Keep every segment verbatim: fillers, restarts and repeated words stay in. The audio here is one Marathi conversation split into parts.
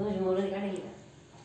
तुझी मुलं काढली का?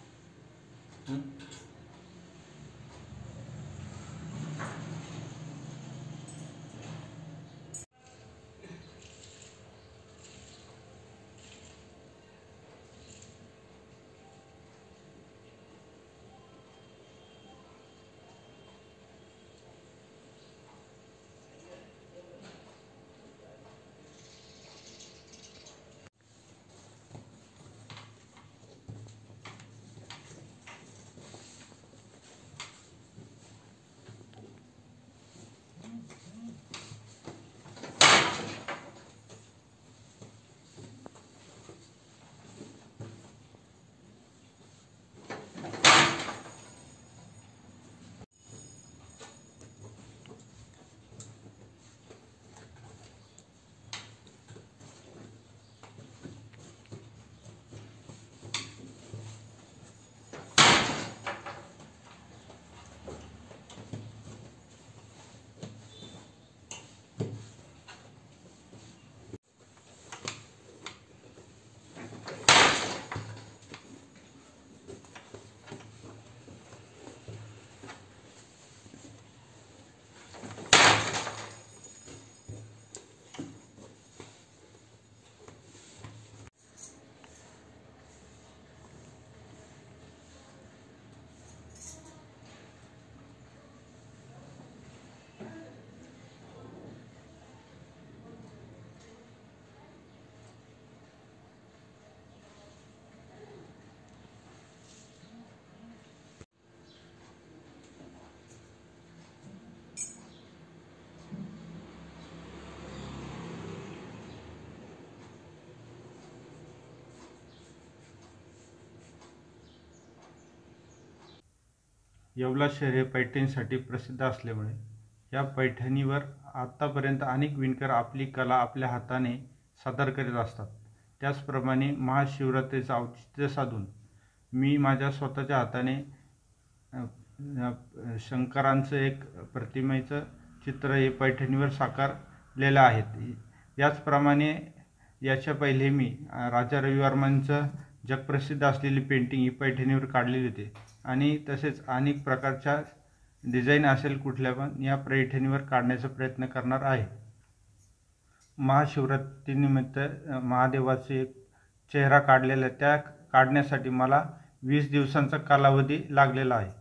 येवला शहर हे पैठणीसाठी प्रसिद्ध असल्यामुळे या पैठणीवर आत्तापर्यंत अनेक विणकर आपली कला आपल्या हाताने सादर करीत असतात. त्याचप्रमाणे महाशिवरात्रीचं औचित्य साधून मी माझ्या स्वतःच्या हाताने शंकरांचं एक प्रतिमेचं चित्र हे पैठणीवर साकारलेलं आहे. याचप्रमाणे याच्या पहिले मी राजा रवी वर्मांचं जगप्रसिद्ध असलेली पेंटिंग ही पैठणीवर काढलेली होती आणि तसेच अनेक प्रकारच्या डिझाईन असेल कुठल्या पण या पैठणीवर काढण्याचा प्रयत्न करणार आहे. महाशिवरात्रीनिमित्त महादेवाचे एक चेहरा काढलेला त्या काढण्यासाठी मला वीस दिवसांचा कालावधी लागलेला आहे.